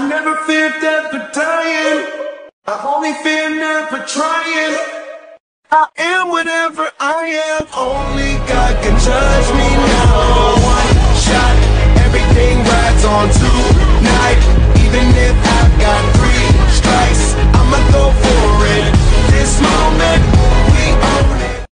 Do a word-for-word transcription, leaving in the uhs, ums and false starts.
never feared death but dying. I only fear never trying. I am whatever I am. Only God can judge me now.